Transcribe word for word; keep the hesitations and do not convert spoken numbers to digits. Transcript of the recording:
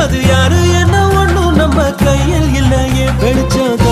அது யாரு என்ன ஒண்ணும் நம்ம கையில் இல்லையே வெளிச்சம்